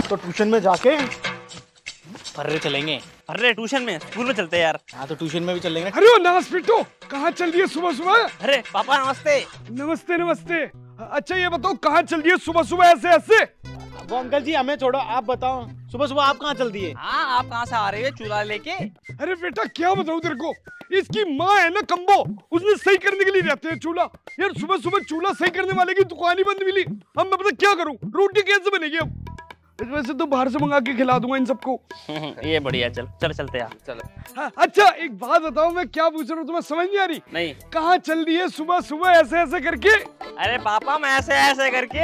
तो ट्यूशन में जाके फर्रे चलेंगे। फर्रे ट्यूशन में? स्कूल में चलते यार। हाँ तो ट्यूशन में भी चलेंगे। अरे ओ नास पिट्टो, कहाँ चल रही है सुबह सुबह? अरे पापा नमस्ते। नमस्ते नमस्ते। अच्छा ये बताओ कहाँ चल रही है सुबह सुबह ऐसे ऐसे? वो अंकल जी हमें छोड़ो, आप बताओ सुबह सुबह आप कहाँ चल दिए? हाँ आप कहाँ से आ रहे हो चूल्हा लेके? अरे बेटा क्या बताऊँ तेरे को, इसकी माँ है ना कम्बो, उसने सही करने के लिए रहते हैं चूल्हा। यार सुबह सुबह चूल्हा सही करने वाले की दुकान ही बंद मिली। अब मैं पता क्या करूँ, रोटी कैसे बनेगी अब? वैसे तो बाहर से मंगा के खिला दूंगा इन सबको। ये बढ़िया, चल चलते यार। चलो। हाँ, अच्छा एक बात बताओ, मैं क्या पूछ रहा हूँ तुम्हें समझ नहीं आ रही? नहीं। कहाँ चल रही है सुबह सुबह ऐसे ऐसे करके? अरे पापा मैं ऐसे ऐसे करके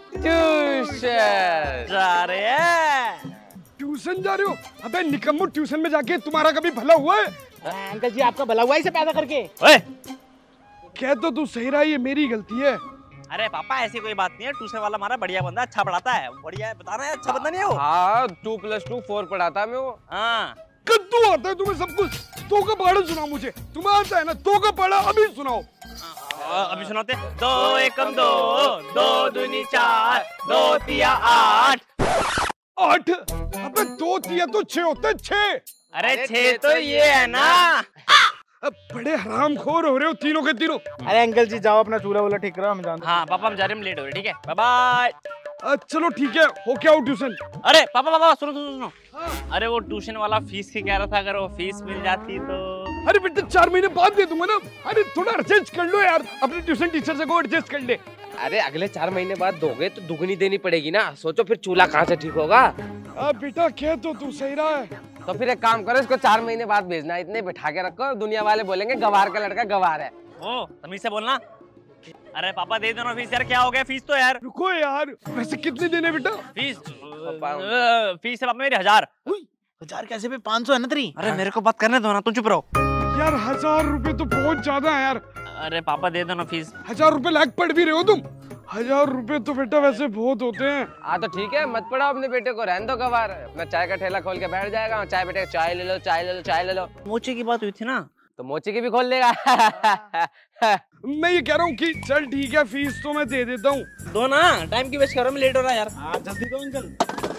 ट्यूशन जा रहे हैं। ट्यूशन जा रहे हो? अबे निकम्मो, ट्यूशन में जाके तुम्हारा कभी भला हुआ है? अंकल जी आपका भला हुआ इसे पैदा करके। ओए! कह तो तू सही रहा, ये मेरी गलती है। अरे पापा ऐसी कोई बात नहीं है, ट्यूशन वाला हमारा बढ़िया बंदा, अच्छा पढ़ाता है। बढ़िया है, बता रहे हैं अच्छा बंदा नहीं है वो? हाँ 2 + 2 4 पढ़ाता है मैं वो। हाँ कद्दू आता है तुम्हें सब कुछ? तो का पढ़ा सुनाओ मुझे, तुम्हें आता है ना? तो का पढ़ा अभी सुनाओ। अभी सुनाते। 2 एकम 2, 2 दूनी 4, 2 तिया 8। 8? अबे 2 तिया तो 6 होते हैं, 6। अरे 6 तो ये है ना। अब बड़े हरामखोर हो रहे हो तीनों के तीनों। अरे अंकल जी जाओ अपना चूल्हा वूल्हा ठीक करो, हम जानते। हाँ पापा हम जा रहे हैं, लेट हो रहे, ठीक है बाय बाय। चलो ठीक है, हो क्या हो ट्यूशन? अरे पापा सुनो सुनो सुनो। अरे वो ट्यूशन वाला फीस की कह रहा था, अगर वो फीस मिल जाती तो। अरे बेटा 4 महीने बाद दे दूंगा ना। अरे थोड़ा एडजस्ट कर लो यार, अपने ट्यूशन टीचर से को एडजस्ट कर ले। अरे अगले 4 महीने बाद दोगे तो दुगनी देनी पड़ेगी ना। सोचो फिर चूल्हा कहाँ से ठीक होगा? बेटा कह तो तू सही रहा है। तो फिर एक काम करो, इसको 4 महीने बाद भेजना। इतने बिठा के रखो, दुनिया वाले बोलेंगे गवार का लड़का गवार है। ओ तमीज से बोलना। अरे पापा दे दो ना फीस यार, क्या हो गया फीस तो यार। रुको यार, वैसे कितने देने बेटा? फीस फीस है पापा मेरी 1000। 1000 कैसे भी 500 है ना तेरी। अरे मेरे को बात करने दो ना, तुम चुप रहो यार। 1000 रुपए तो बहुत ज्यादा है यार। अरे पापा दे दो ना फीस। 1000 रुपए लायक पढ़ भी रहे हो तुम? 1000 रुपए तो बेटा वैसे बहुत होते हैं। हाँ तो ठीक है, मत पढ़ाओ अपने बेटे को, रहने दो गवार। अपना चाय का ठेला खोल के बैठ जाएगा। चाय बेटे चाय ले लो, चाय ले लो, चाय ले लो। मोचे की बात हुई थी ना, तो मोची की भी खोल लेगा। मैं ये कह रहा हूँ कि चल ठीक है, फीस तो मैं दे देता हूँ। दो ना, टाइम की वेस्ट कर रहा हूँ, लेट हो रहा है यार। हाँ जल्दी दो अंकल।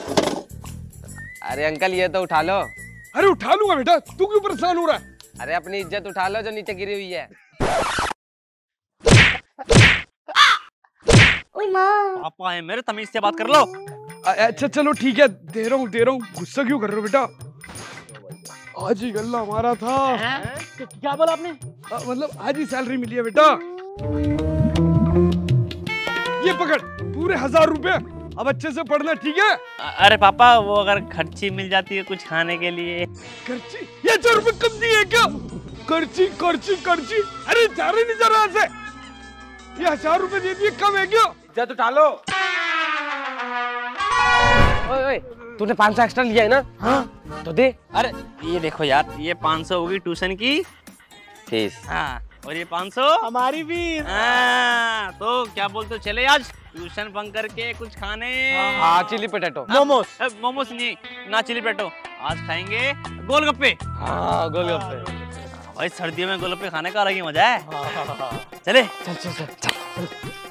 अरे अंकल ये तो उठा लो। अरे उठा लूंगा बेटा, तू क्यों परेशान हो रहा है? अरे अपनी इज्जत उठा लो जो नीचे गिरी हुई है। पापा है मेरे, तमीज से बात कर लो। अच्छा चलो ठीक है, दे रहा हूँ। गुस्सा क्यों कर रहे हो बेटा? आज ही गल्ला हमारा था। क्या बोला आपने? मतलब आज ही सैलरी मिली है बेटा। ये पकड़ पूरे 1000 रुपए, अब अच्छे से पढ़ना ठीक है? अरे पापा वो अगर खर्ची मिल जाती है कुछ खाने के लिए। खर्ची? ये 4 रुपए कम दिए क्या? खर्ची खर्ची खर्ची, अरे जा रहे नहीं जा रहा से। ये 1000 रुपए दे दिए, कम है क्या? इज्जत उठा लो। ओए तूने 500 एक्स्ट्रा लिया है ना? हाँ तो दे। अरे ये देखो यार, ये 500 होगी ट्यूशन की फीस। हाँ, और ये 500 हमारी फीस। हाँ, तो क्या बोलते हो, चले आज ट्यूशन बंक करके कुछ खाने? हाँ चिली पोटैटो। मोमोस। मोमोस नहीं ना, चिली पोटैटो। आज खाएंगे गोलगप्पे। हाँ गोलगप्पे। भाई सर्दियों में गोलगप्पे खाने का अलग ही मजा है। चले चल चल चल चल।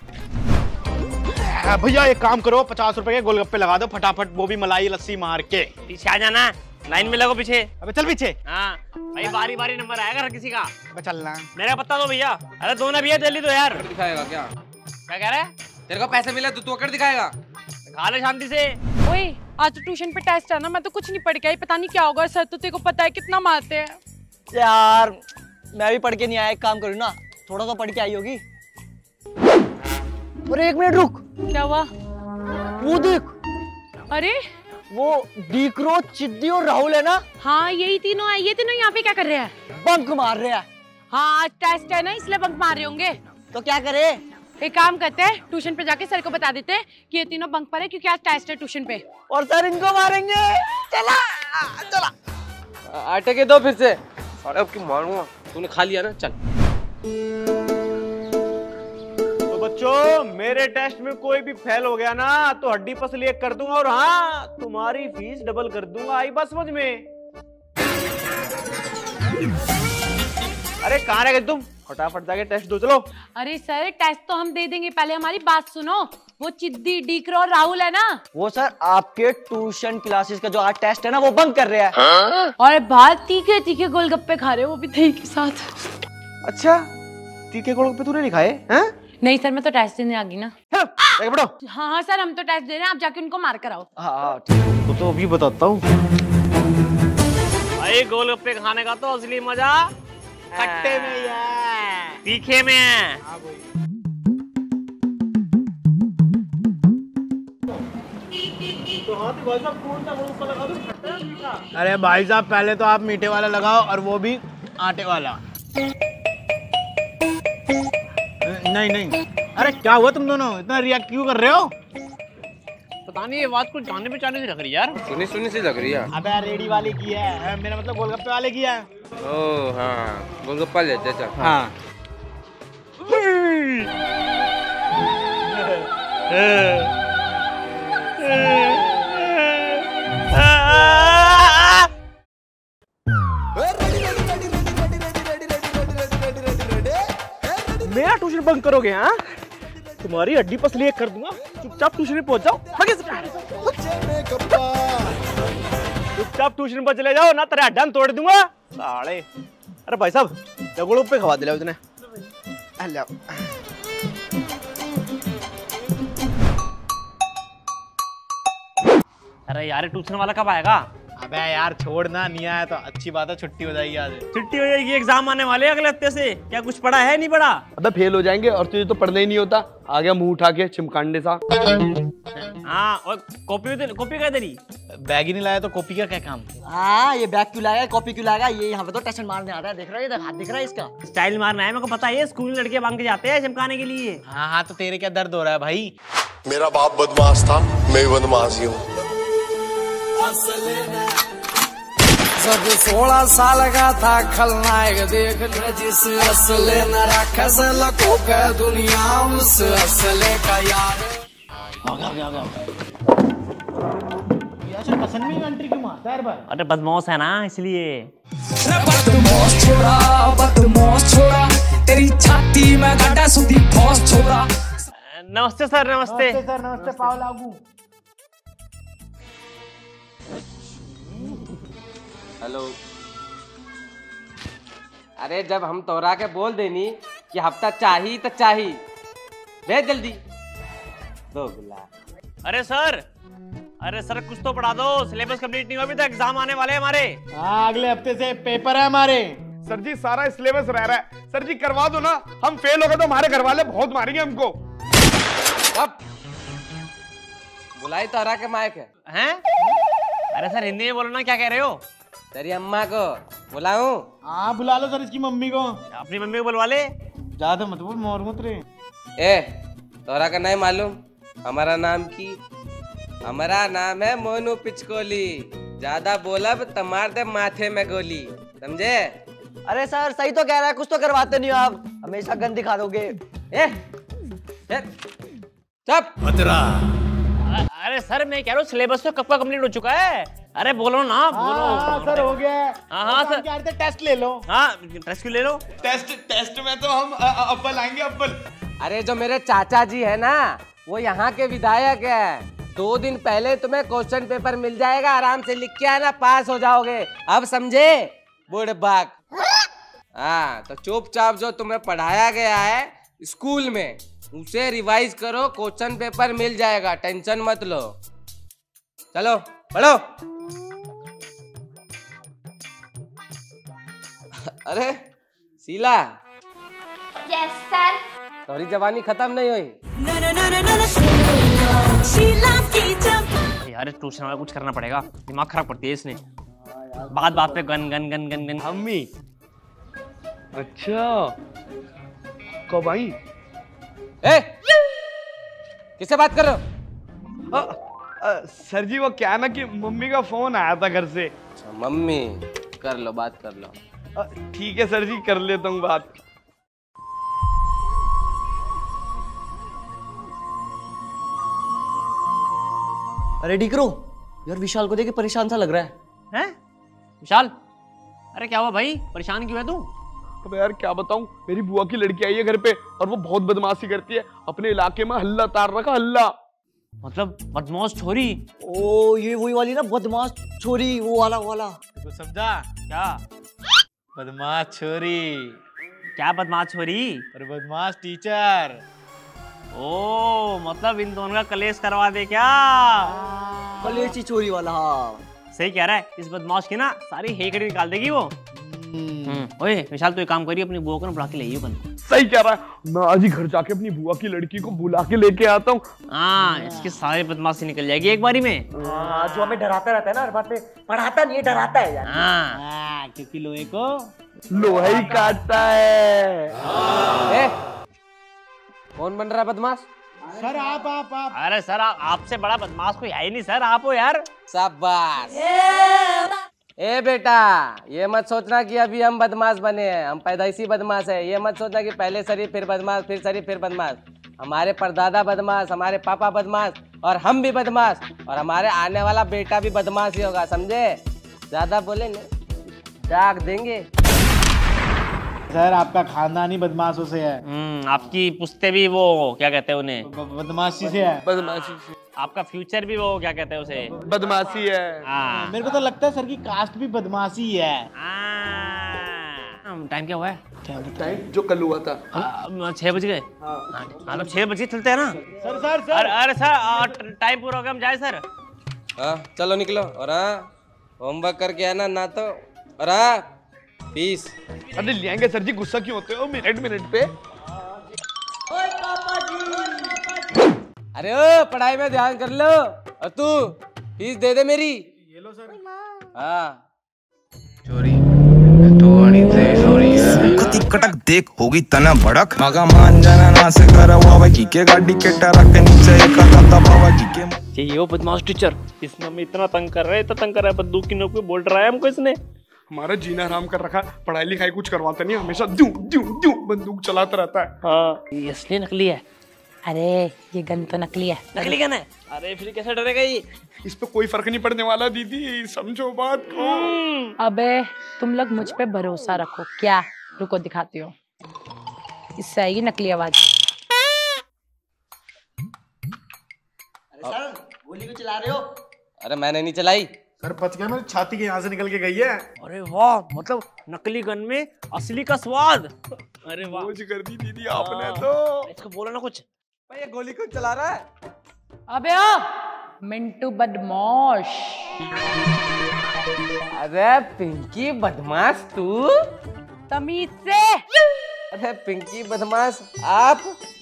भैया एक काम करो, 50 रुपए के गोलगप्पे लगा दो फटाफट, वो भी मलाई लस्सी मार के। पीछे आ जाना, लाइन में लगो पीछे। अबे चल पीछे। हाँ भाई बारी बारी नंबर आएगा हर किसी का। अबे चलना। मेरा पत्ता दो भैया। अरे दो ना भैया, जल्दी दो यार। दिखाएगा क्या? क्या कह रहे हैं? तेरे को पैसे मिले तो तू अकड़ दिखाएगा? खा ले शांति से। ओए आज तो ट्यूशन पे टेस्ट है ना, मैं तो कुछ नहीं पढ़ के आई, पता नहीं क्या होगा। सर तो तेरे को पता है कितना मारते हैं यार। मैं भी पढ़ के नहीं आया, एक काम करूँ ना, थोड़ा तो पढ़ के आई होगी। और 1 मिनट रुक। क्या हुआ? वो देख, अरे वो डीक्रो, चिद्दी और राहुल है ना? हाँ यही तीनों है। ये तीनों यहाँ पे क्या कर रहे हैं? बंक मार रहे हैं। हाँ आज टेस्ट है ना, इसलिए बंक मार रहे होंगे। तो क्या करे? एक काम करते हैं, ट्यूशन पे जाके सर को बता देते हैं कि ये तीनों बंक पर है क्योंकि आज टेस्ट है ट्यूशन पे। और सर इनको मारेंगे। चला चला। आटे के दो फिर से। अरे अब की मारूंगा। तूने खा लिया ना, चल। तो बच्चों मेरे टेस्ट में कोई भी फेल हो गया ना तो हड्डी पसली एक कर दूंगा, और हाँ तुम्हारी फीस डबल कर दूंगा। आई बात समझ में? अरे कहाँ रह गए तुम? फटाफट जाके टेस्ट दो चलो। अरे सर टेस्ट तो हम दे देंगे, पहले हमारी बात सुनो। वो चिद्दी, डीकरो और राहुल है ना? वो सर आपके ट्यूशन क्लासेस का जो आज टेस्ट है ना वो बंक कर रहे हैं। और बात तीखे तीखे गोलगप्पे खा रहे हो, वो भी दही के साथ। अच्छा, तीखे गोलगप्पे तूने नहीं खाए हैं? नहीं सर, मैं तो टेस्ट देने आ गई ना। बढ़ो। हाँ सर, हम तो टेस्ट दे रहे हैं, आप जाके उनको मार कर आओ। हाँ ठीक। तो अभी बताता हूँ। भाई गोलगप्पे खाने का तो असली मजा खट्टे में ही है, तीखे में है। अरे भाई साहब पहले तो आप मीठे वाला लगाओ और वो भी आटे वाला। नहीं नहीं, अरे क्या हुआ तुम दोनों इतना रिएक्ट क्यों कर रहे हो? पता नहीं ये बात कुछ जाने पहचाने से लग रही है यार। सुनी सुनी सी लग रही है। अबे रेडी वाले की है, मेरा मतलब गोलगप्पे वाले की है। ओ हाँ, गोलगप्पा लेते चल। हाँ मेरा ट्यूशन बंक करोगे? हाँ, तुम्हारी हड्डी पसली कर दूंगा। चुपचाप ट्यूशन में पहुंच जाओ। चुपचाप ट्यूशन पर चले जाओ ना, तेरा हड्डा तोड़ दूंगा साले। अरे भाई साहब, गोलगप्पे खवा दिला उसने। अरे यार ट्यूशन वाला कब आएगा? अबे यार छोड़ना, नहीं आया तो अच्छी बात है, छुट्टी हो जाएगी आज। छुट्टी हो जाएगी, एग्जाम आने वाले अगले हफ्ते से। क्या कुछ पढ़ा है नहीं पढ़ा? अबे फेल हो जाएंगे, और तुझे तो पढ़ना ही नहीं होता। आ गया मुंह उठा के चिमकांडे सा। हाँ, और कॉपी क्या तेरी? बैग ही नहीं लाया तो कॉपी का क्या काम? हाँ ये बैग क्यों लाएगा, कॉपी क्यों लाएगा? ये यहाँ पे तो टेस्ट मारने आता है, देख रहा है ये हाथ दिख रहा है इसका। स्टाइल मारना है, मेरे को पता है। स्कूल में लड़के मांग के जाते हैं चमकाने के लिए। हाँ हाँ, तो तेरे क्या दर्द हो रहा है भाई? मेरा बाप बदमाश था, मैं भी बदमाश ही हूँ। जब 16 साल का था खलनायक, देख ले जिस असले न रखा लको का दुनिया, उस असले का यार। पसंद में एंट्री क्यों मारता है हर बार? अरे बदमाश है ना इसलिए। बदमाश छोड़ा, तेरी छाती में गड्ढा सुधी फौज छोड़ा। नमस्ते सर। नमस्ते सर, नमस्ते पाव लागू। हेलो। अरे जब हम तोरा के बोल देनी कि हफ्ता चाहिए तो चाहिए, भेज जल्दी दो गुला। अरे सर कुछ तो पढ़ा दो, सिलेबस कंप्लीट नहीं हुआ अभी तक, एग्जाम आने वाले हैं हमारे। हाँ अगले हफ्ते से पेपर है हमारे। सर जी सारा सिलेबस रह रहा है, सर जी करवा दो ना। हम फेल हो गए तो हमारे घर वाले बहुत मारेंगे हमको। अब बुलाई तोरा के माइक हैं? अरे सर हिंदी में बोलो ना, क्या कह रहे हो? तेरी अम्मा को बुलाऊं? हाँ बुला लो सर इसकी मम्मी को। अपनी मम्मी को बुलवा ले। ज्यादा मत बोल, मोर मत रे। ए तोरा का नहीं मालूम हमारा नाम की? हमारा नाम है मोनू पिचकोली। ज्यादा बोला तो मार दे माथे में गोली, समझे? अरे सर सही तो कह रहा है, कुछ तो करवाते नहीं हो आप, हमेशा गन दिखा दोगे। चुप। अरे सर मैं कह रहा हूँ सिलेबस तो कब का कंप्लीट हो चुका है। अरे बोलो ना, बोलो। हाँ सर हो गया। हाँ सर, क्या टेस्ट ले लो। हाँ टेस्ट क्यों ले लो? टेस्ट में तो हम अव्वल आएंगे, अव्वल। अरे जो मेरे चाचा जी है ना, वो यहाँ के विधायक है। 2 दिन पहले तुम्हें क्वेश्चन पेपर मिल जाएगा, आराम से लिख के आना, पास हो जाओगे। अब समझे बुढ़बाक? हाँ तो चुपचाप जो तुम्हें पढ़ाया गया है स्कूल में उसे रिवाइज करो, क्वेश्चन पेपर मिल जाएगा, टेंशन मत लो। चलो पढ़ो। अरे शीला। Yes sir. तुम्हारी जवानी खत्म नहीं हुई। यार ट्यूशन वाला कुछ करना पड़ेगा, दिमाग खराब करती है इसने। बात बात पे gun gun gun gun gun. अम्मी अच्छा कब आई? किससे बात कर रहे हो? सर जी वो क्या ना कि मम्मी का फोन आया था घर से। मम्मी कर लो, बात कर लो। ठीक है सर जी, कर लेता हूँ बात। अरे डीकरो यार, विशाल को देख के परेशान सा लग रहा है। हैं? विशाल, अरे क्या हुआ भाई, परेशान क्यों है तू? अब यार क्या बताऊं, मेरी बुआ की लड़की आई है घर पे और वो बहुत बदमाशी करती है। अपने इलाके में हल्ला तार रखा, हल्ला। मतलब बदमाश छोरी। ओ ये वही वाली ना, बदमाश छोरी, वो वाला। तो समझा क्या? बदमाश छोरी। क्या बदमाश छोरी? और बदमाश टीचर। ओ मतलब इन दोनों का कलेश करवा दे क्या? कलेची छोरी वाला। हाँ सही कह रहा है, इस बदमाश की ना सारी हेकड़ी निकाल देगी वो। ओए विशाल तू एक काम करिए, अपनी बुआ को ना बुला के ले आइयो कल। सही कह रहा है, मैं आज ही घर जाके अपनी बुआ की लड़की को बुला के लेके आता हूँ। हाँ इसकी सारी बदमाशी निकल जाएगी एक बारी में। जो हमें डराता रहता है ना हर बात पे, पढ़ाता नहीं है, डराता है यार। हाँ क्योंकि लोहे को लोहा ही काटता है। कौन बन रहा है बदमाश? सर आप। अरे सर आपसे बड़ा बदमाश कोई है ही नहीं सर, आप हो यार। शाबाश। ए बेटा, ये मत सोचना कि अभी हम बदमाश बने हैं, हम पैदाइशी बदमाश है। ये मत सोचना कि पहले शरीफ फिर बदमाश, फिर शरीफ फिर बदमाश। हमारे परदादा बदमाश, हमारे पापा बदमाश, और हम भी बदमाश, और हमारे आने वाला बेटा भी बदमाश ही होगा, समझे? ज्यादा बोलेंगे डाक देंगे। सर आपका खानदान ही बदमाशों से है। आपकी पुश्ते भी वो क्या कहते हैं उन्हें, बदमाशी से है। बदमाशी से। आपका फ्यूचर भी वो क्या कहते हैं उसे, बदमाशी है। मेरे को तो लगता है सर की कास्ट भी बदमाशी है। टाइम क्या हुआ है? टाइम जो कल हुआ था 6 बज गए। हाँ 6 बजे चलते हैं ना सर। अरे सर टाइम पूरा हो गया, हम जाए सर। हाँ चलो निकलो। और हाँ होमवर्क करके आना ना तो। और हाँ फीस। अरे ले आएंगे सर जी, गुस्सा क्यों होते हो मिनट पे? अरे ओ पढ़ाई में ध्यान कर लो। और तू फीस दे दे मेरी। ये लो सर। हाँ चोरी तो अड़ी ते चोरी है कति कटक देख होगी तना भड़क मगा मान जाना ना से करवा की के गाड़ी के टरक के नीचे एक दादा बाबा जी के ये वो बदमाश टीचर, इसने हमें इतना तंग कर रहा है, इतना तंग कर रहा है, बंदूक की नोक पे बोल रहा है हमको इसने। हमारा जीना हराम कर रखा, पढ़ाई लिखाई कुछ करवाता नहीं, हमेशा द्यू बंदूक चलाता रहता है। हाँ ये असली नकली है। अरे ये गन तो नकली है। नकली गन है? अरे फिर कैसे डरेगा ये? इस पे कोई फर्क नहीं पड़ने वाला दीदी, समझो बात को। अबे तुम लोग मुझ पे भरोसा रखो। क्या? रुको दिखाती हूँ, इससे आएगी नकली आवाज। अरे सर गोली क्यों चला रहे हो? अरे मैंने नहीं चलाई सर, बच गया, मेरी छाती के यहाँ से निकल के गई है। अरे वाह, मतलब नकली गन में असली का स्वाद। अरे वाह मौज कर दी दीदी आपने तो। इसको बोलो ना कुछ। भाई ये गोली क्यों चला रहा है? अबे ओ मिंटू बदमाश। अरे पिंकी बदमाश तू? तमीज से। अरे पिंकी बदमाश आप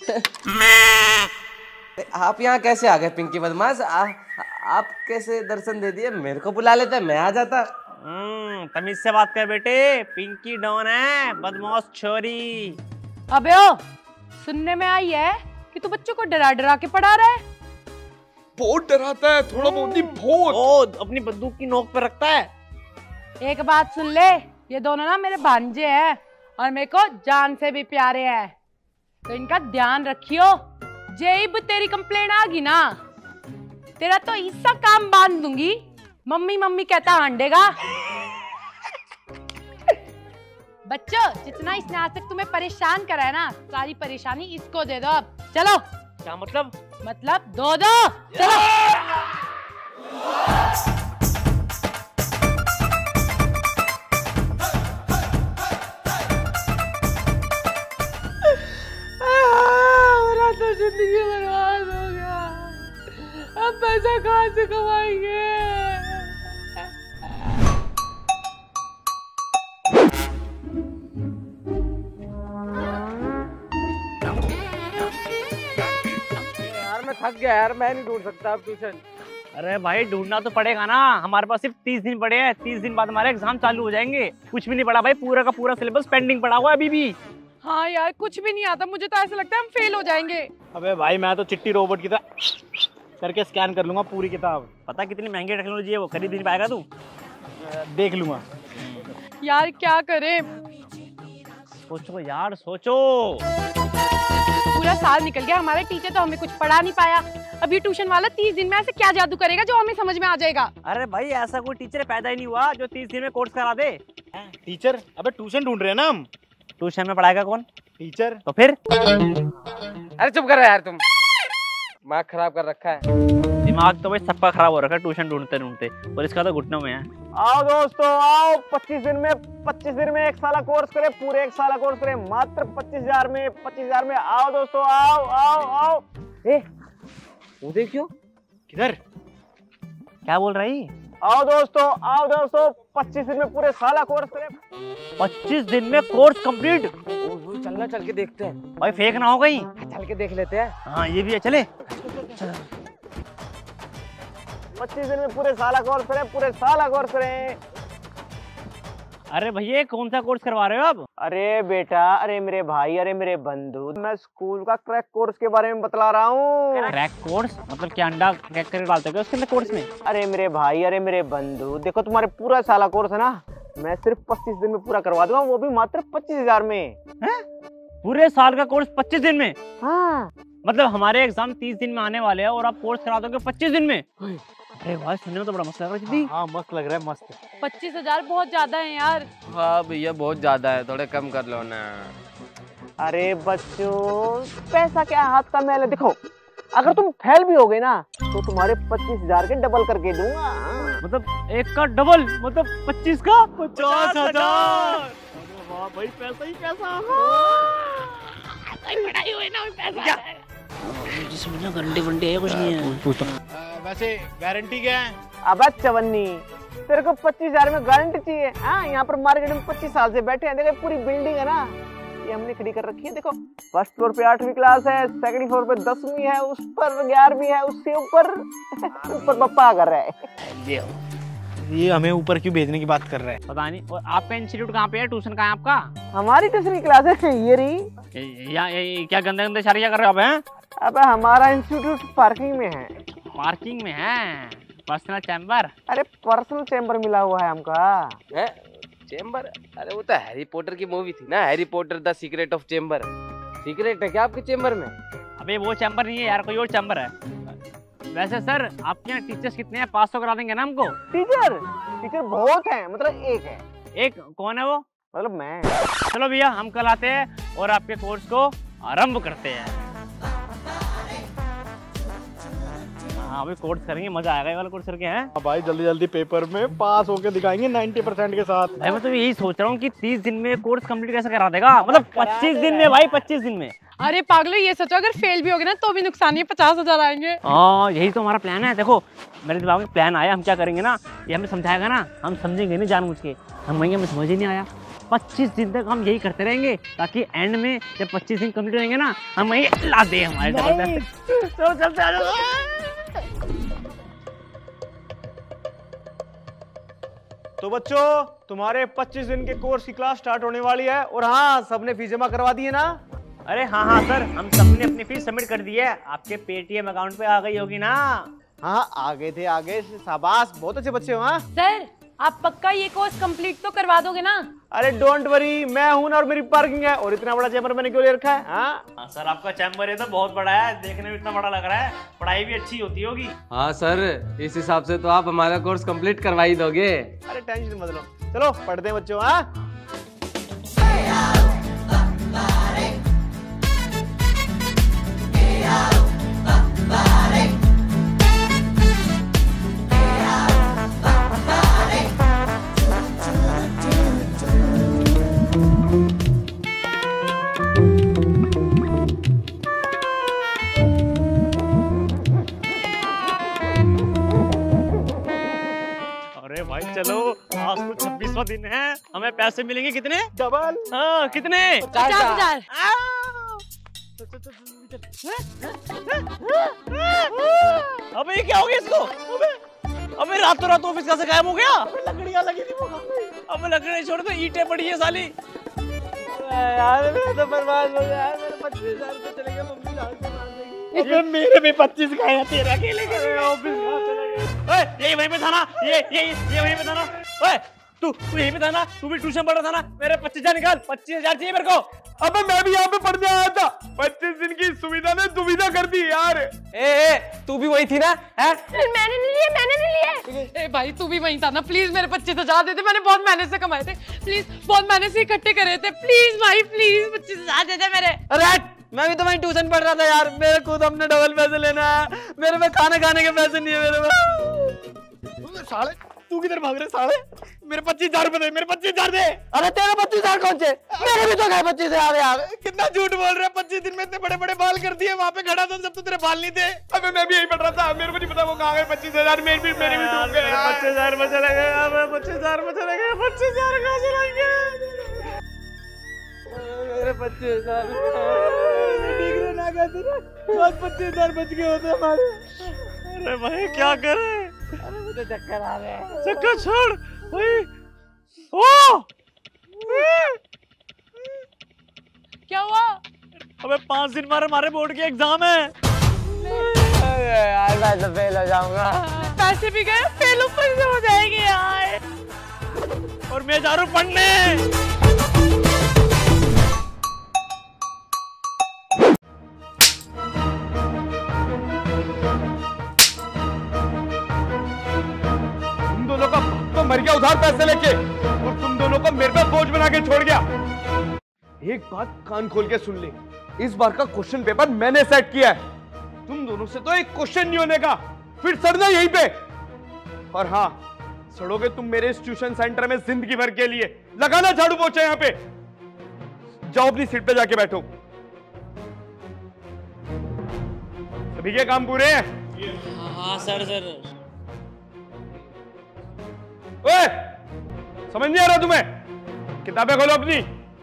आप यहाँ कैसे आ गए? पिंकी बदमाश आप कैसे दर्शन दे दिए? मेरे को बुला लेते, मैं आ जाता। तमीज से बात कर बेटे, पिंकी डॉन है, बदमाश छोरी। अबे ओ सुनने में आई है कि तू बच्चों को डरा डरा के पढ़ा रहा है। बहुत डराता है, थोड़ा बहुत ही बहुत। ओ अपनी बंदूक की नोक पे रखता है। एक बात सुन ले, ये दोनों ना मेरे भांजे हैं और मेरे को जान से भी प्यारे हैं, तो इनका ध्यान रखियो। जेब तेरी कंप्लेन आ गई ना, तेरा तो ऐसा काम बांध दूंगी, मम्मी मम्मी कहता हांडेगा। बच्चों जितना इसने आज तक तुम्हें परेशान करा है ना, सारी परेशानी इसको दे दो अब। चलो। क्या मतलब? मतलब दो चलो। तो जिंदगी बर्बाद हो गया, अब पैसा कहाँ से कमाएंगे? यार मैं थक गया यार, मैं नहीं ढूंढ सकता अब ट्यूशन। अरे भाई ढूंढना तो पड़ेगा ना, हमारे पास सिर्फ 30 दिन पड़े हैं। 30 दिन बाद हमारे एग्जाम चालू हो जाएंगे। कुछ भी नहीं पड़ा भाई, पूरा का पूरा सिलेबस पेंडिंग पड़ा हुआ है अभी भी। हाँ यार कुछ भी नहीं आता, मुझे तो ऐसा लगता है हम फेल हो जाएंगे। अबे भाई मैं तो चिट्टी रोबोट की तरह करके स्कैन कर लूंगा पूरी किताब। पता कितनी महंगी टेक्नोलॉजी है वो, खरीद नहीं पाएगा तू। देख लूंगा। यार क्या करें? सोचो यार सोचो। पूरा साल निकल गया, हमारे टीचर तो हमें कुछ पढ़ा नहीं पाया। अभी ट्यूशन वाला 30 दिन में ऐसे क्या जादू करेगा जो हमें समझ में आ जाएगा? अरे भाई ऐसा कोई टीचर पैदा ही नहीं हुआ जो 30 दिन में कोर्स करा दे। टीचर? अबे ट्यूशन ढूंढ रहे हैं ना हम। ट्यूशन में पढ़ाएगा कौन? टीचर। तो फिर अरे चुप कर यार तुम, दिमाग खराब कर रखा है। दिमाग तो भाई सबका खराब हो रखा है ट्यूशन ढूंढते ढूंढते, और इसका तो घुटनों में है। आओ दोस्तों आओ, 25 दिन में 1 साल कोर्स करें, पूरे 1 साल कोर्स करें मात्र 25,000 में, 25,000 में। आओ दोस्तों आओ आओ आओ। वो देखियो किधर क्या बोल रही? आओ दोस्तों 25 दिन में पूरे साल कोर्स करें। 25 दिन में कोर्स कंप्लीट? चलना, चल के देखते हैं भाई फेक ना हो गई। चल के देख लेते हैं। हाँ ये भी है, चले। 25 दिन में पूरे साल कोर्स करें, पूरे साल कोर्स करें। अरे भैया कौन सा कोर्स करवा रहे हो आप? अरे बेटा, अरे मेरे भाई, अरे मेरे बंधु, मैं स्कूल का क्रैक कोर्स के बारे में बतला रहा हूँ। क्रैक कोर्स मतलब क्या, अंडा क्रैक करके डालते हो उसके अंदर कोर्स में? अरे मेरे भाई, अरे मेरे बंधु, देखो तुम्हारे पूरा साल कोर्स है ना, मैं सिर्फ 25 दिन में पूरा करवा दूंगा, वो भी मात्र 25,000 में। है? पूरे साल का कोर्स 25 दिन में? हाँ। मतलब हमारे एग्जाम 30 दिन में आने वाले हैं और आप कोर्स करा दोगे 25 दिन में? अरे भाई सुनने में तो बड़ा मस्त लग रहा है। हाँ मस्त लग रहा है, मस्त। 25,000 बहुत ज्यादा है यार। हाँ भैया बहुत ज्यादा है, थोड़े कम कर लो ना। अरे बच्चों, पैसा क्या हाथ का मैल है। देखो अगर तुम फेल भी हो गए ना तो तुम्हारे 25,000 के डबल करके दूंगा। मतलब एक का डबल मतलब 25 का 50,000। वाह भाई, पैसा ही पैसा। पढ़ाई हुई ना पैसा जिसमें ना गंडे वंडे है, कुछ नहीं है। वैसे गारंटी क्या है? अब चवन्नी, तेरे को 25,000 में गारंटी चाहिए? हाँ, यहाँ पर मार्केट में 25 साल से बैठे हैं। देखो पूरी बिल्डिंग है ना, ये हमने खड़ी कर रखी है। देखो फर्स्ट फ्लोर पे 8वीं क्लास है, सेकंड फ्लोर पे 10वीं है, उस पर 11वीं है, उससे ऊपर ऊपर पप्पा कर रहा है। ये हमें ऊपर क्यों भेजने की बात कर रहा है? पता नहीं। और आपका इंस्टीट्यूट कहाँ पे है, ट्यूशन कहाँ है आपका? हमारी ट्यूशन की क्लास है ये रही। क्या गंदे गंदे इशारे क्या कर रहे हो आप? हैं अब हमारा इंस्टीट्यूट पार्किंग में है। पार्किंग में है? Personal chamber? अरे पर्सनल चैम्बर मिला हुआ है हमका। चैम्बर? अरे वो तो हैरी पॉटर की मूवी थी ना, Harry Potter the secret of chamber. Secret है क्या आपके चैम्बर में? अबे वो चैम्बर नहीं है यार, कोई और चैम्बर है। वैसे सर आपके यहाँ टीचर्स कितने हैं? 500 करा देंगे ना हमको? टीचर बहुत है, मतलब एक है। एक कौन है वो? मतलब मैं। चलो भैया हम कल आते हैं और आपके कोर्स को आरंभ करते हैं। हाँ अभी कोर्स करेंगे, मजा आएगा ये वाला कोर्स करके। हैं भाई जल्दी जल्दी पेपर में पास होके दिखाएंगे 90% के साथ। भाई मैं तो यही सोच रहा हूँ कि 30 दिन में कोर्स कंप्लीट कैसे करा देगा, मतलब 25 दिन में भाई, 25 दिन में। अरे पागलो, ये सोचो अगर फेल भी हो गए ना तो भी नुकसान ही 50,000 आएंगे। हाँ यही तो हमारा प्लान है। देखो मेरे दिमाग में प्लान आया, हम क्या करेंगे ना, ये हमें समझाएगा ना, हम समझेंगे नहीं जानबूझ के, हम वहीं हमें समझ ही नहीं आया। 25 दिन तक हम यही करते रहेंगे ताकि एंड में जब 25 दिन कंप्लीट रहेंगे ना, हम वहीं ला दे हमारे डबल। चलो चलते आ जाओ। तो बच्चों तुम्हारे 25 दिन के कोर्स की क्लास स्टार्ट होने वाली है। और हाँ, सबने फीस जमा करवा दी है ना? अरे हाँ सर, हम सबने अपनी फीस सबमिट कर दी है। आपके पेटीएम अकाउंट पे आ गई होगी ना? हाँ आगे थे, आगे। शाबाश, बहुत अच्छे बच्चे हो। हाँ सर आप पक्का ये कोर्स कंप्लीट तो करवा दोगे ना? अरे डोंट वरी, मैं हूं ना और मेरी पार्किंग है। और इतना बड़ा चैम्बर मैंने क्यों ले रखा है? हाँ सर आपका चैम्बर ये तो बहुत बड़ा है, देखने में इतना बड़ा लग रहा है, पढ़ाई भी अच्छी होती होगी। हाँ सर, इस हिसाब से तो आप हमारा कोर्स कंप्लीट करवा ही दोगे। अरे टेंशन मत लो, चलो पढ़ते हैं बच्चों। हाँ भाई चलो, आज तो 26वां दिन है, हमें पैसे मिलेंगे कितने? डबल। हाँ कितने? 50,000। अबे क्या हो गया इसको? अबे रातों रात ऑफिस कैसे गायब हो गया? लकड़ियां लगी थी वो। अब लकड़ी छोड़ दो, ईंटें पड़ी है साली। यार मैं तो बर्बाद हो गया है, मेरे 25,000 रुपए चले गए, मम्मी जान से मार देगी। ये मेरे भी 25 का है, तेरा अकेले के ऑफिस कहाँ चले गए? यही वहीं पे था ना, ये वहीं पे था ना। ओए तू यहीं पे था ना, तू भी ट्यूशन पढ़ रहा था ना? मेरे 25,000 निकाल, 25,000 चाहिए मेरे को। अबे मैं भी यहाँ पे पढ़ने आया था। 25 दिन की सुविधा ने दुविधा कर दी यार। तू भी वही थी ना? मैंने नहीं लिए। ए भाई तू भी वही था ना? प्लीज मेरे 25,000 दे दे, मैंने बहुत मेहनत से कमाए थे। प्लीज बहुत मेहनत से इकट्ठे करे थे। प्लीज भाई प्लीज 25,000 दे दे मेरे। अरे मैं भी तो वहीं ट्यूशन पढ़ रहा था यार, मेरे खुद अपने डबल पैसे लेना है, मेरे में खाना खाने के पैसे नहीं है मेरे में। साले तू किधर भाग रहे साले? मेरे 25,000 रुपए दे, मेरे 25,000 दे। अरे तेरे 25,000 कौन से? मेरे भी तो गए 25,000 यार। कितना झूठ बोल रहा है? 25 दिन में इतने बड़े बड़े बाल कर दिए, वहाँ पे खड़ा था जब तो तेरे बाल नहीं थे। अबे मैं भी यही पढ़ रहा था, मेरे को नहीं पता वो कहाँ गए 25,000। मेरे भी डूब गए। 25,000 में चले गए, 25,000 में चले गए, 25,000 कहाँ से लाएंगे? मेरे 25,000 ना कहते ना, 25,000 बच गए होते हमारे। अरे भाई क्या करें? अरे मुझे चक्कर आ रहे हैं। चक्कर छोड़ भाई। ओ क्या हुआ? अबे 5 दिन बाद हमारे बोर्ड के एग्जाम है। यार मैं तो फेल हो जाऊंगा। पैसे भी गए, फेल ऊपर से हो जाएंगे यार। और मैं जा रहा हूँ पढ़ने। तो मर गया उधार पैसे लेके, और तुम दोनों को मेरे पे बोझ बना के छोड़ गया। एक बात कान खोल के सुन ले, इस बार का क्वेश्चन पेपर मैंने सेट किया है। तुम दोनों से तो एक क्वेश्चन नहीं होने का, फिर सड़ना यहीं पे। और हाँ, सड़ोगे तुम मेरे इस ट्यूशन सेंटर में जिंदगी भर के लिए। लगाना झाड़ू पोछा यहाँ पे। जाओ अपनी सीट पे जाके बैठो। सभी के काम पूरे हैं? हाँ सर। ओए, समझ नहीं आ रहा तुम्हें? किताबें खोलो अपनी।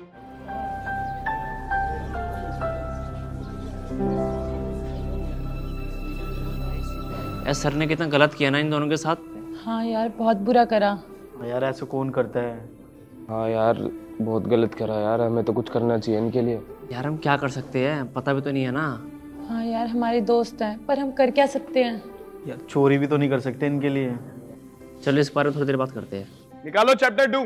यार सर ने कितना गलत किया ना इन दोनों के साथ। हाँ यार बहुत बुरा करा। यार ऐसे कौन करता है? हाँ यार बहुत गलत करा यार, हमें तो कुछ करना चाहिए इनके लिए। यार हम क्या कर सकते हैं, पता भी तो नहीं है ना। हाँ यार हमारे दोस्त हैं, पर हम कर क्या सकते हैं? यार चोरी भी तो नहीं कर सकते इनके लिए। चलो इस बारे में थोड़ी देर बात करते हैं। निकालो चैप्टर 2।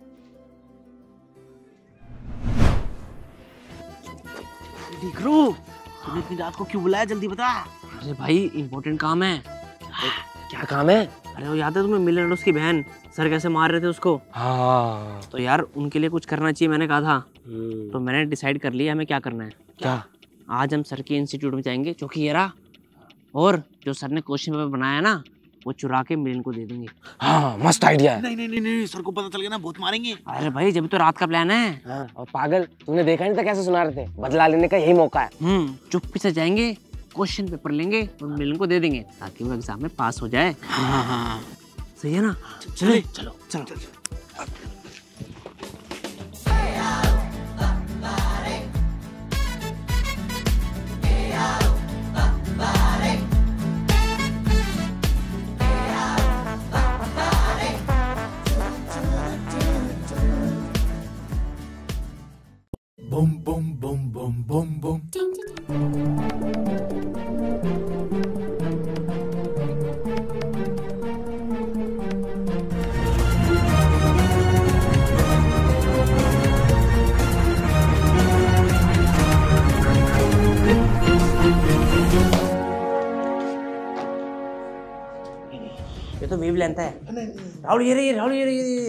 तूने इतनी रात को क्यों बुलाया, जल्दी बता। अरे भाई इम्पोर्टेंट काम है। क्या काम है? अरे वो याद है तुम्हें मिलन उसकी बहन सर कैसे मार रहे थे उसको? हाँ तो यार उनके लिए कुछ करना चाहिए मैंने कहा था। तो मैंने डिसाइड कर लिया हमें क्या करना है। क्या? आज हम सर के इंस्टीट्यूट में जाएंगे जो कि ये रहा, और जो सर ने क्वेश्चन पेपर बनाया ना वो चुरा के मिलन को दे देंगे। हाँ मस्त आइडिया है। नहीं सर को पता चल गया ना बहुत मारेंगे। अरे भाई जब तो रात का प्लान है। हाँ, और पागल तूने देखा नहीं था कैसे सुना रहे थे? बदला लेने का यही मौका है। चुप्पी से जाएंगे, क्वेश्चन पेपर लेंगे और मिलन को दे देंगे ताकि वो एग्जाम में पास हो जाए। हाँ। सही है ना? चलो। Boom boom boom boom boom boom. ये तो वेव लेंथ है। राहुल ये रही।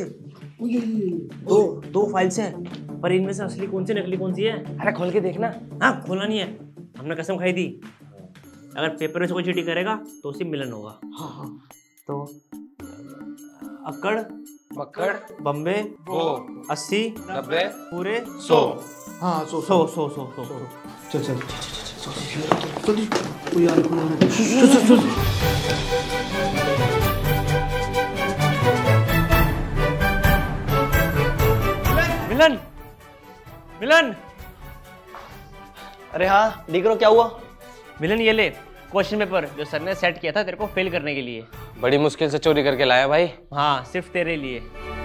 दो फाइल्स हैं, पर इनमें से असली कौन सी नकली कौन सी है? अरे खोल के देखना। हाँ खोलना नहीं है, हमने कसम खाई थी अगर पेपर में से कोई चीटिंग करेगा तो उसी मिलन होगा। हाँ। तो अक्कड़ मक्कड़ बम्बे 80 90 पूरे 100। हाँ 100। चल मिलन। अरे हाँ डिग्रो, क्या हुआ? मिलन ये ले क्वेश्चन पेपर जो सर ने सेट किया था तेरे को फेल करने के लिए। बड़ी मुश्किल से चोरी करके लाया भाई। हाँ सिर्फ तेरे लिए।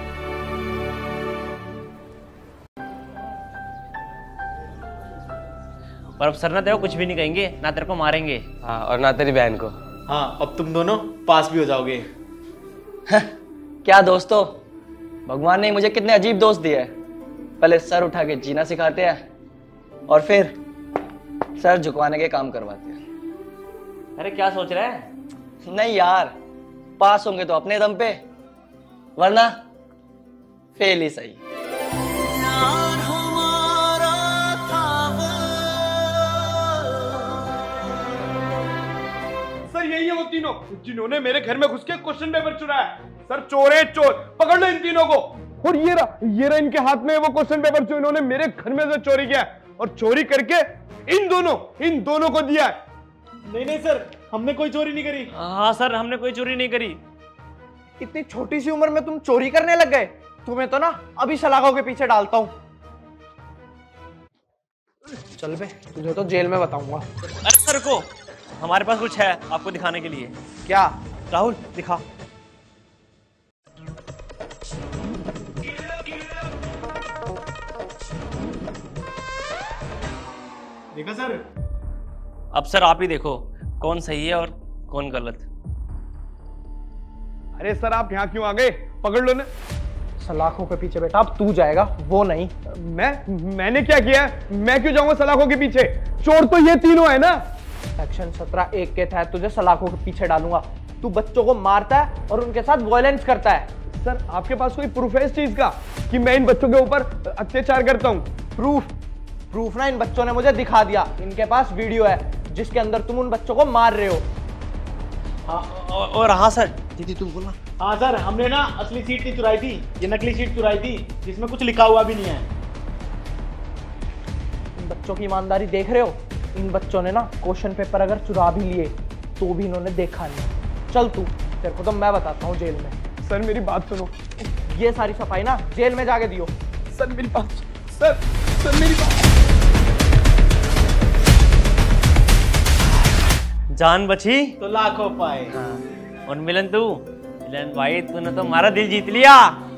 और अब सर ना तेरे को कुछ भी नहीं कहेंगे, ना तेरे को मारेंगे। हाँ और ना तेरी बहन को। हाँ अब तुम दोनों पास भी हो जाओगे। क्या दोस्तों, भगवान ने मुझे कितने अजीब दोस्त दिए हैं। पहले सर उठा के जीना सिखाते हैं और फिर सर झुकवाने के काम करवाते हैं। अरे क्या सोच रहा है? नहीं यार, पास होंगे तो अपने दम पे, वरना फेल ही सही। सर यही है वो तीनों जिन्होंने मेरे घर में घुस के क्वेश्चन पेपर चुराया। सर चोर है चोर, पकड़ लो इन तीनों को। और ये रहा इनके हाथ में वो क्वेश्चन पेपर जो इन्होंने मेरे घर में से चोरी किया और चोरी करके इन दोनों को दिया है। नहीं सर, हमने कोई चोरी नहीं करी। हाँ सर, हमने कोई चोरी नहीं करी। इतनी छोटी सी उम्र में तुम चोरी करने लग गए? तुम्हें तो ना अभी सलाखों के पीछे डालता हूँ। चल बे, तुझे तो जेल में बताऊंगा। अरे सर को, हमारे पास कुछ है आपको दिखाने के लिए। क्या? राहुल दिखा। देखा सर? अब सर आप ही देखो कौन सही है और कौन गलत। अरे सर आप यहाँ क्यों आ गए? पकड़ लो ना। सलाखों के पीछे बेटा अब तू जाएगा, वो नहीं। मैंने क्या किया? मैं क्यों जाऊंगा सलाखों के पीछे? चोर तो ये तीनों है ना। सेक्शन 17(1) के तहत तुझे सलाखों के पीछे डालूंगा। तू बच्चों को मारता है और उनके साथ वायलेंस करता है। सर आपके पास कोई प्रूफ है इस चीज का कि मैं इन बच्चों के ऊपर अत्याचार करता हूँ? प्रूफ ना इन बच्चों ने मुझे दिखा दिया। इनके पास वीडियो है जिसके अंदर तुम उन बच्चों को मार रहे हो। और हाँ सर, दीदी तुम बोलना। हाँ सर, हमने ना असली सीट नहीं चुराई थी, ये नकली सीट चुराई थी जिसमें कुछ लिखा हुआ भी नहीं है। इन बच्चों की ईमानदारी देख रहे हो? इन बच्चों ने ना क्वेश्चन पेपर अगर चुरा भी लिए तो भी इन्होंने देखा नहीं। चल तू, तेरे को तो मैं बताता हूँ जेल में। सर मेरी बात सुनो। ये सारी सफाई ना जेल में जाके दियो। सर मेरी बात, सर मेरी बात। जान बची तो लाखों पाए। और मिलन भाई तूने तो हमारा दिल जीत लिया।